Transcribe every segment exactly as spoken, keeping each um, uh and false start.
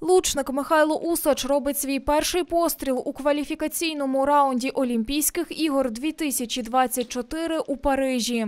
Лучник Михайло Усач робить свій перший постріл у кваліфікаційному раунді Олімпійських ігор дві тисячі двадцять чотири у Парижі.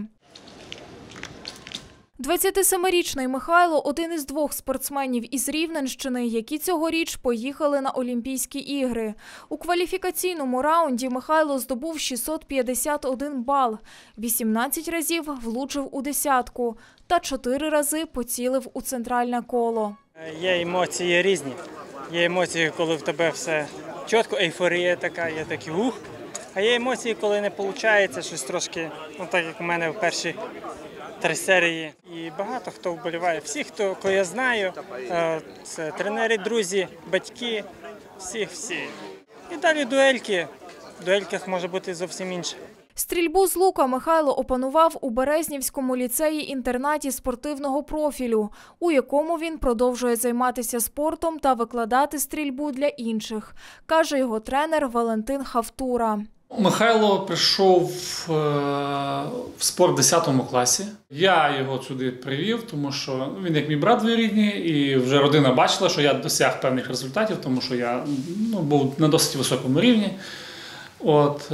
двадцятисемирічний Михайло – один із двох спортсменів із Рівненщини, які цьогоріч поїхали на Олімпійські ігри. У кваліфікаційному раунді Михайло здобув шістсот п'ятдесят один бал, вісімнадцять разів влучив у десятку та чотири рази поцілив у центральне коло. Є емоції різні. Є емоції, коли в тебе все чітко, ейфорія така, є такі ух. А є емоції, коли не виходить, щось трошки, ну так як у мене в першій три серії. І багато хто вболіває. Всі, хто, кого я знаю, це тренери, друзі, батьки, всіх-всі. І далі дуельки. В дуельках може бути зовсім інше. Стрільбу з лука Михайло опанував у Березнівському ліцеї-інтернаті спортивного профілю, у якому він продовжує займатися спортом та викладати стрільбу для інших, каже його тренер Валентин Хавтура. Михайло прийшов в спорт в десятому класі. Я його сюди привів, тому що він як мій брат двоюрідний, і вже родина бачила, що я досяг певних результатів, тому що я ну, був на досить високому рівні. От,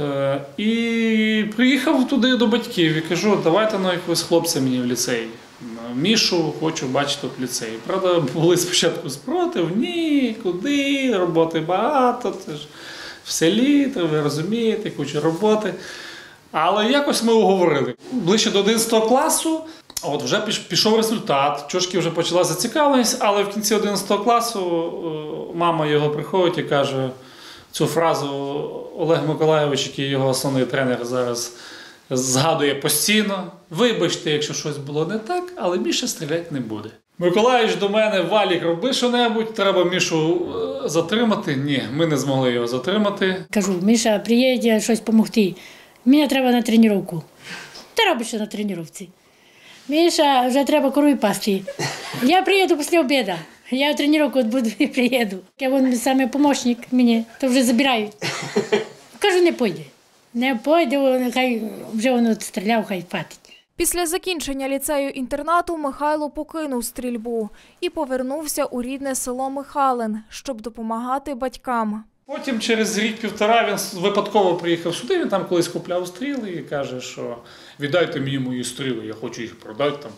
і приїхав туди до батьків і кажу, давайте на якогось хлопця мені в ліцей. Мішу хочу бачити в ліцеї. Правда, були спочатку спротив, ні, куди, роботи багато, це ж в селі, ви розумієте, куча роботи. Але якось ми уговорили. Ближче до одинадцятого класу, от вже пішов результат, трошки вже почала зацікавленість, але в кінці одинадцятого класу мама його приходить і каже, цю фразу Олег Миколайович, який його основний тренер зараз згадує постійно. Вибачте, якщо щось було не так, але більше стріляти не буде. Миколайович до мене, Валік, роби що-небудь, треба Мішу затримати. Ні, ми не змогли його затримати. Кажу, Міша, приїдь щось допомогти. Мені треба на тренування. Ти робиш що на тренувці. Міша, вже треба корові пасти. Я приїду після обіду. Я в тренування буду і приїду. Я вон саме помічник мені, то вже забирають. Кажу, не пойде. Не пойде, хай вже воно стріляв, хай хватить. Після закінчення ліцею-інтернату Михайло покинув стрільбу і повернувся у рідне село Михалин, щоб допомагати батькам. Потім через рік-півтора він випадково приїхав сюди, він там колись купляв стріли і каже, що віддайте мені мої стріли, я хочу їх продати там.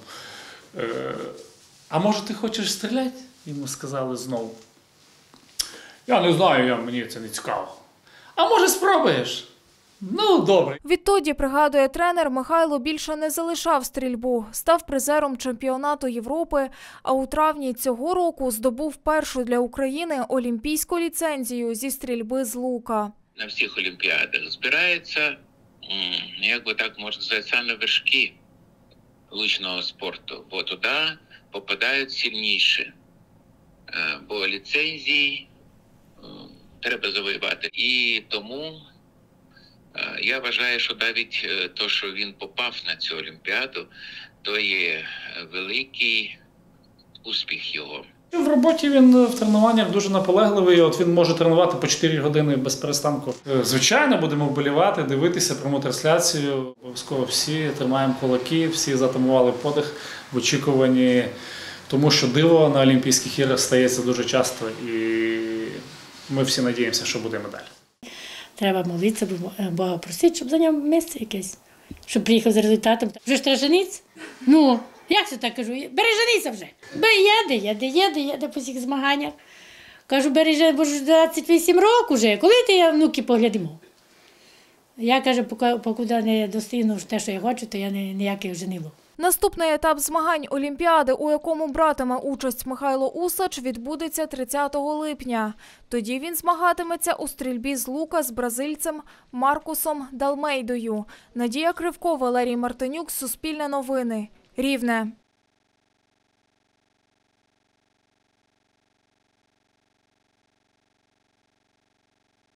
А може ти хочеш стріляти? Йому сказали знову. Я не знаю, я, мені це не цікаво. А може спробуєш? Ну, добре. Відтоді, пригадує тренер, Михайло більше не залишав стрільбу, став призером чемпіонату Європи, а у травні цього року здобув першу для України олімпійську ліцензію зі стрільби з лука. На всіх олімпіадах збираються, як би так можна сказати, саме вершки лучного спорту, бо туди попадають сильніші, бо ліцензії треба завоювати. І тому я вважаю, що навіть те, що він попав на цю олімпіаду, то є великий успіх його. В роботі він в тренуваннях дуже наполегливий, от він може тренувати по чотири години без перестанку. Звичайно, будемо вболівати, дивитися пряму трансляцію. Обов'язково всі тримаємо кулаки, всі затамували подих в очікуванні, тому що диво на Олімпійських іграх стається дуже часто і ми всі надіємося, що буде медаль. Треба молитися, Бога просити, щоб зайняв місце якесь, щоб приїхав з результатом. Вже ж треба жениться? Ну, як це так кажу? Бери женися вже. Бери, їде, їде, їде, їде по всіх змаганнях. Кажу, бери женися, бо ж двадцять вісім років вже, коли ти я внуки поглядимо? Я, кажу, поки, поки не достигну те, що я хочу, то я не, ніяких женило. Наступний етап змагань Олімпіади, у якому братиме участь Михайло Усач, відбудеться тридцятого липня. Тоді він змагатиметься у стрільбі з лука з бразильцем Маркусом Далмейдою. Надія Кривко, Валерій Мартинюк, Суспільне новини, Рівне.